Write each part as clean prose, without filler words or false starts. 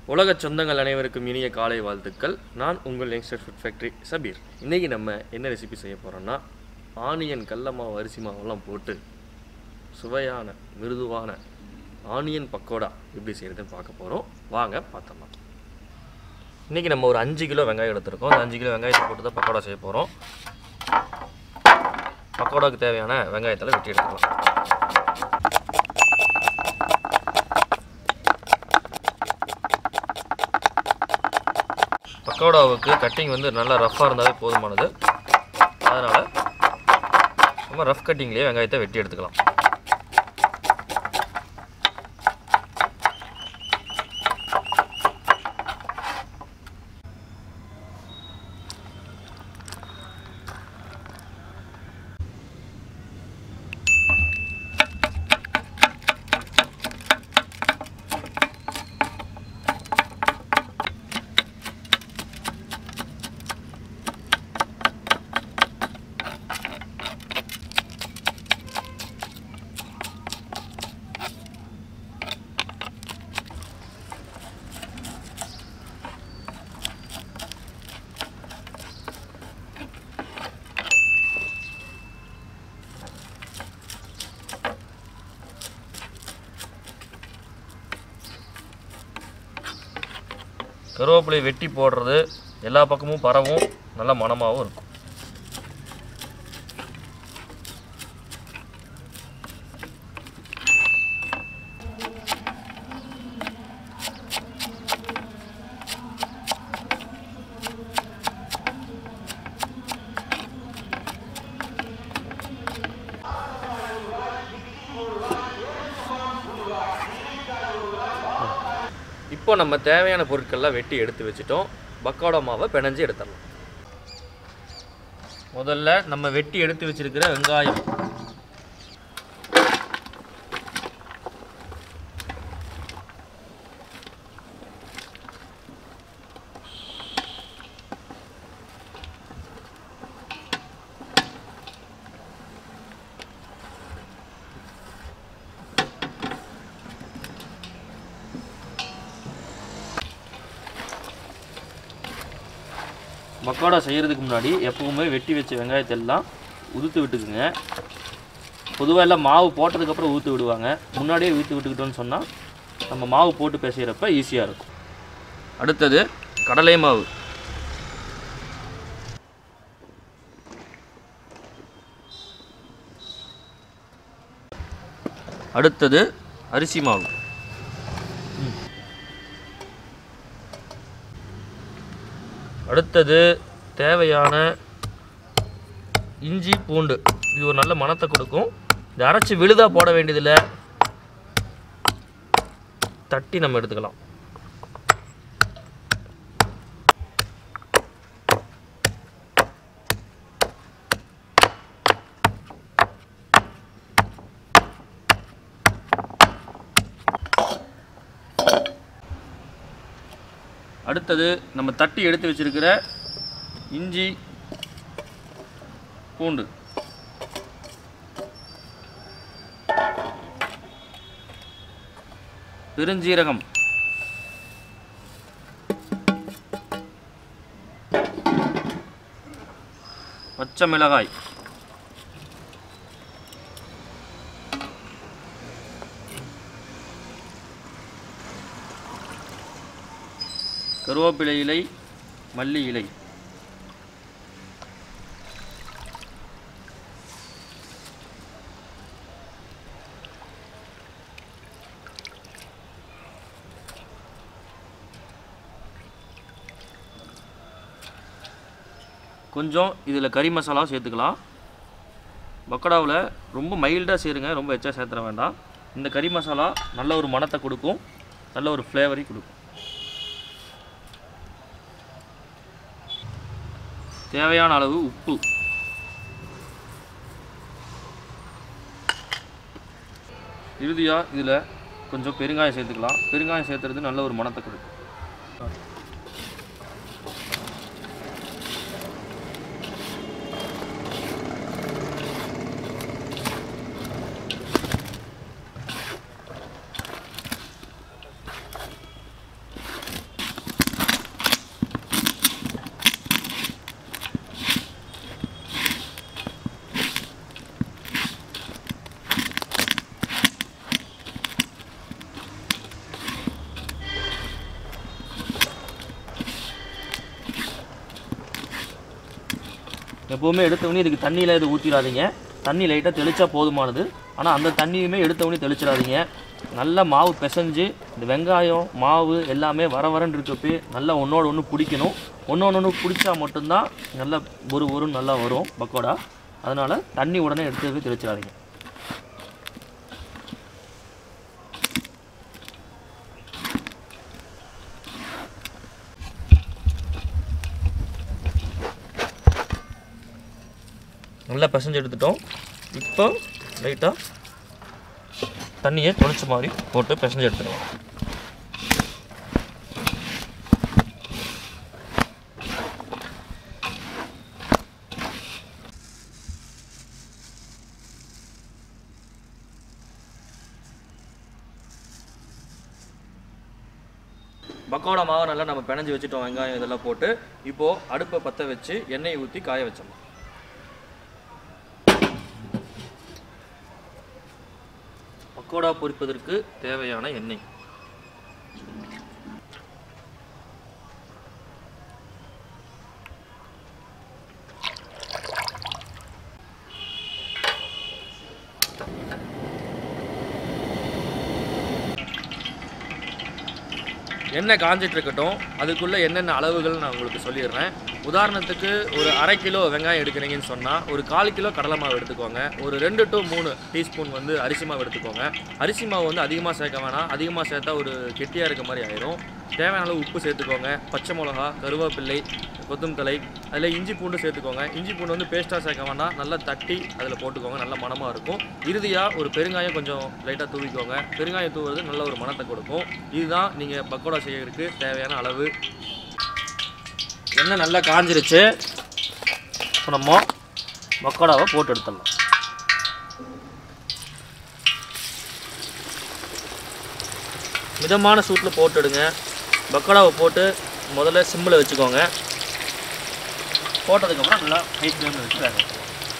உலக சொந்தங்கள் அனைவருக்கும் இனிய காலை வாழ்த்துக்கள். நான் உங்கள் யங்ஸ்டர் ஃபுட் ஃபேக்ட்ரி சபீர். இன்றைக்கி நம்ம என்ன ரெசிபி செய்ய போகிறோன்னா, ஆனியன் கடல மாவு அரிசி மாவெல்லாம் போட்டு சுவையான மிருதுவான ஆனியன் பக்கோடா எப்படி செய்கிறதுன்னு பார்க்க போகிறோம். வாங்க பார்த்தோம்னா, இன்றைக்கி நம்ம ஒரு 5 கிலோ வெங்காயம் எடுத்துருக்கோம். அந்த 5 கிலோ வெங்காயத்தை போட்டு தான் பக்கோடா செய்ய போகிறோம். பக்கோடாவுக்கு தேவையான வெங்காயத்தில் வெட்டி எடுத்துக்கலாம். பக்கோடாவுக்கு கட்டிங் வந்து நல்லா ரஃப்பாக இருந்தாலே போதுமானது. அதனால் நம்ம ரஃப் கட்டிங்லேயே வெங்காயத்தை வெட்டி எடுத்துக்கலாம். கருவேப்பிலை வெட்டி போடுறது எல்லா பக்கமும் பரவும், நல்ல மணமாகவும் இருக்கும். இப்போ நம்ம தேவையான பொருட்கள்லாம் வெட்டி எடுத்து வச்சுட்டோம். பக்கோடா மாவை பிணைஞ்சு எடுத்துடலாம். முதல்ல நம்ம வெட்டி எடுத்து வச்சிருக்கிற வெங்காயம், பக்கோடா செய்கிறதுக்கு முன்னாடி எப்பவுமே வெட்டி வச்ச வெங்காயத்தை எல்லாம் உதுத்து விட்டுக்குங்க. பொதுவாக எல்லாம் மாவு போட்டதுக்கப்புறம் ஊற்று விடுவாங்க. முன்னாடியே ஊற்றி விட்டுக்கிட்டோன்னு சொன்னால் நம்ம மாவு போட்டு பிசைகிறப்ப ஈஸியாக இருக்கும். அடுத்தது கடலை மாவு, அடுத்தது அரிசி மாவு, அடுத்தது தேவையான இஞ்சி பூண்டு. இது ஒரு நல்ல மணத்தை கொடுக்கும். இதை அரைச்சி விழுதாக போட வேண்டியதில்லை, தட்டி நம்ம எடுத்துக்கலாம். அடுத்தது நம்ம தட்டி எடுத்து வச்சிருக்கிற இஞ்சி பூண்டு, பெருஞ்சீரகம், பச்சை மிளகாய், கருவேப்பிலை இலை, மல்லி இலை, கொஞ்சம் இதில் கறி மசாலா சேர்த்துக்கலாம். பக்கோடாவில் ரொம்ப மைல்டாக சேருங்க, ரொம்ப எச்சா சேர்த்துற வேண்டாம். இந்த கறி மசாலா நல்ல ஒரு மணத்தை கொடுக்கும், நல்ல ஒரு ஃப்ளேவரை கொடுக்கும். தேவையான அளவு உப்பு, இறுதியாக இதில் கொஞ்சம் பெருங்காயம் சேர்த்துக்கலாம். பெருங்காயம் சேர்த்துறது நல்ல ஒரு மணத்தை கொடுக்கும். எப்போவுமே எடுத்தவொடனே இதுக்கு தண்ணியில் இது ஊற்றிடாதீங்க. தண்ணி லைட்டாக தெளித்தா போதுமானது. ஆனால் அந்த தண்ணியுமே எடுத்தவொடனே தெளிச்சிடாதீங்க. நல்லா மாவு பிசைஞ்சு இந்த வெங்காயம் மாவு எல்லாமே வரன்னு இருக்கப்போ நல்லா ஒன்றோடு ஒன்று பிடிக்கணும். ஒன்று பிடிச்சா மட்டும்தான் நல்லா ஒரு நல்லா வரும் பக்கோடா. அதனால் தண்ணி உடனே எடுத்து தெளிச்சிடாதீங்க. நல்லா பிசைஞ்சு எடுத்துட்டோம். இப்போ லைட்டாக தண்ணியை தொளிச்ச மாதிரி போட்டு பிசைஞ்சு எடுத்துடுவோம். பக்கோடா மாவை நல்லா நம்ம பிணைஞ்சு வச்சுட்டோம். வெங்காயம் இதெல்லாம் போட்டு இப்போது அடுப்பை பற்ற வச்சு எண்ணெயை ஊற்றி காய வச்சிடலாம். பக்கோடா பொரிப்பதற்கு தேவையான எண்ணெய். எண்ணெய் காஞ்சிட்டு இருக்கட்டும். அதுக்குள்ளே என்னென்ன அளவுகள் நான் உங்களுக்கு சொல்லிடுறேன். உதாரணத்துக்கு ஒரு 1/2 கிலோ வெங்காயம் எடுக்கிறீங்கன்னு சொன்னால் ஒரு 1/4 கிலோ கடலை மாவு எடுத்துக்கோங்க. ஒரு 2 to 3 டீஸ்பூன் வந்து அரிசி மாவு எடுத்துக்கோங்க. அரிசி மாவு வந்து அதிகமாக சேர்க்க வேணாம். அதிகமாக சேர்த்தா ஒரு கெட்டியாக இருக்க மாதிரி ஆயிரும். தேவையான அளவு உப்பு சேர்த்துக்கோங்க. பச்சை மிளகா, கருவேப்பிள்ளை, கொத்தமல்லி தழை, அதில் இஞ்சி பூண்டு சேர்த்துக்கோங்க. இஞ்சி பூண்டு வந்து பேஸ்ட்டாக சேர்க்க வேண்டாம். நல்லா தட்டி அதில் போட்டுக்கோங்க. நல்ல மணமாக இருக்கும். இறுதியாக ஒரு பெருங்காயம் கொஞ்சம் லைட்டாக தூவிக்கோங்க. பெருங்காயம் தூவுறது நல்ல ஒரு மணத்தை கொடுக்கும். இதுதான் நீங்கள் பக்கோடா செய்யறதுக்கு தேவையான அளவு. எண்ணெய் நல்லா காஞ்சிருச்சு. இப்போ நம்ம பக்கோடாவை போட்டு எடுத்துடலாம். மிதமான சூட்டில் போட்டுடுங்க. பக்கோடாவை போட்டு முதல்ல சிம்மில் வச்சுக்கோங்க. போட்டதுக்கப்புறம் நல்லா ஹை ஃப்ளேமில் வச்சு வேக வைக்கணும்.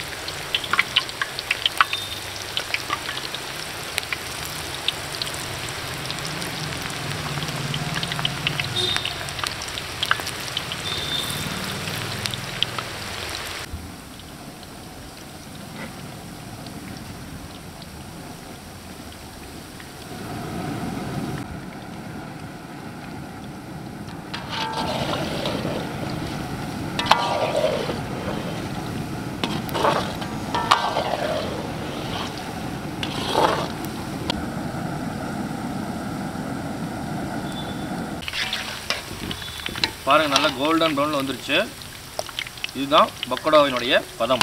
பாருங்கள், நல்லா கோல்டன் ப்ரௌனில் வந்துருச்சு. இதுதான் பக்கோடாவினுடைய பதம்.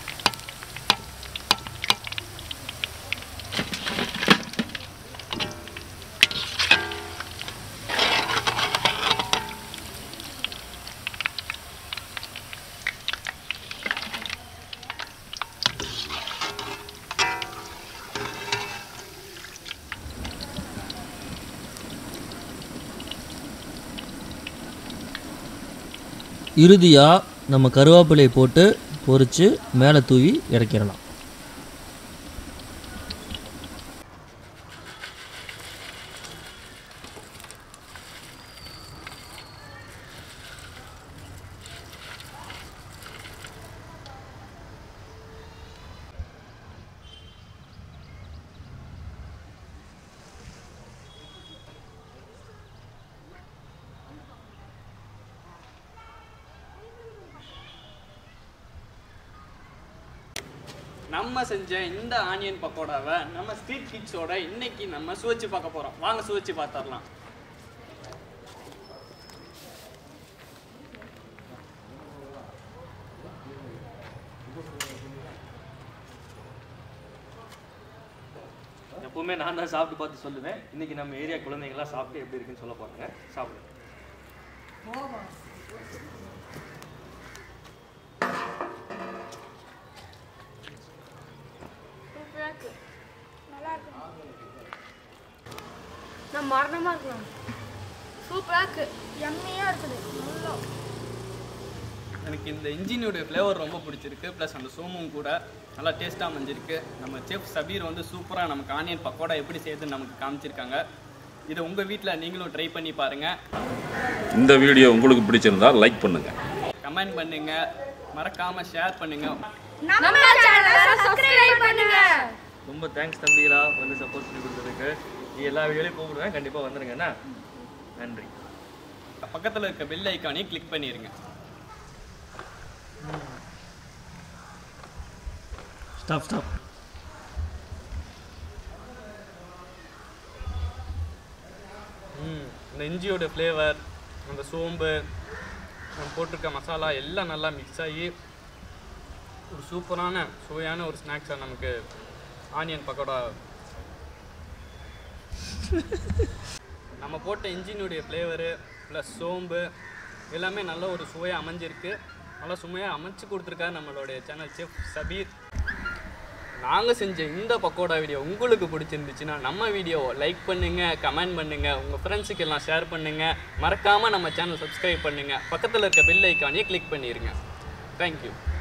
இறுதியாக நம்ம கருவேப்பிலை போட்டு பொரித்து மேலே தூவி இறக்கிடலாம். நம்ம செஞ்ச இந்த ஆனியன் பக்கோடாவை நம்ம ஸ்ட்ரீட் கிட்ஸோட இன்னைக்கு நம்ம சுவைச்சு பார்க்க போகிறோம். வாங்க சுவைச்சு பார்த்துடலாம். எப்பவுமே நான் தான் சாப்பிட்டு பார்த்து சொல்லுவேன். இன்னைக்கு நம்ம ஏரியா குழந்தைங்களாம் சாப்பிட்டு எப்படி இருக்குன்னு சொல்ல போறாங்க. சாப்பிடுங்க. நான் மரணமா இருக்கலாம். சூப்பரா இருக்கு, யம்மியா இருக்குது. நல்லா எனக்கு இந்த இன்ஜினியோட ஃப்ளேவர் ரொம்ப பிடிச்சிருக்கு. ப்ளஸ் அந்த சோமும் கூட நல்லா டேஸ்ட்டாக அமைஞ்சிருக்கு. நம்ம செஃப் சபீர் வந்து சூப்பராக நமக்கு ஆனியன் பக்கோடா எப்படி செய்யுதுன்னு நமக்கு காமிச்சிருக்காங்க. இதை உங்கள் வீட்டில் நீங்களும் ட்ரை பண்ணி பாருங்கள். இந்த வீடியோ உங்களுக்கு பிடிச்சிருந்தா லைக் பண்ணுங்கள், கமெண்ட் பண்ணுங்கள், மறக்காமல் ஷேர் பண்ணுங்கள். நம்ம சேனலை சப்ஸ்கிரைப் பண்ணுங்க. ரொம்ப தேங்க்ஸ் தம்பிகளா வந்து சப்போர்ட் பண்ணி கொடுத்ததுக்கு. நீ எல்லா வீடியோலையும் கூப்பிடுவேன், கண்டிப்பாக வந்துருங்கண்ணா. நன்றி. பக்கத்தில் இருக்க பெல் ஐக்கானையும் கிளிக் பண்ணிடுங்க. ஸ்டாப். இந்த இஞ்சியோட ஃப்ளேவர், அந்த சோம்பு, நம்ம போட்டிருக்க மசாலா எல்லாம் நல்லா மிக்ஸ் ஆகி ஒரு சூப்பரான சுவையான ஒரு ஸ்நாக்ஸாக நமக்கு ஆனியன் பக்கோடா. நம்ம போட்ட இஞ்சினுடைய ஃப்ளேவரு ப்ளஸ் சோம்பு எல்லாமே நல்ல ஒரு சுவையாக அமைஞ்சிருக்கு. நல்லா சுவையாக அமைச்சு கொடுத்துருக்காரு நம்மளுடைய சேனல் செஃப் சபீர். நாங்கள் செஞ்ச இந்த பக்கோடா வீடியோ உங்களுக்கு பிடிச்சிருந்துச்சுன்னா நம்ம வீடியோவை லைக் பண்ணுங்கள், கமெண்ட் பண்ணுங்கள், உங்கள் ஃப்ரெண்ட்ஸுக்கு எல்லாம் ஷேர் பண்ணுங்கள். மறக்காமல் நம்ம சேனல் சப்ஸ்கிரைப் பண்ணுங்கள். பக்கத்தில் இருக்க பெல் ஐக்கானையே கிளிக் பண்ணிடுங்க. தேங்க்யூ.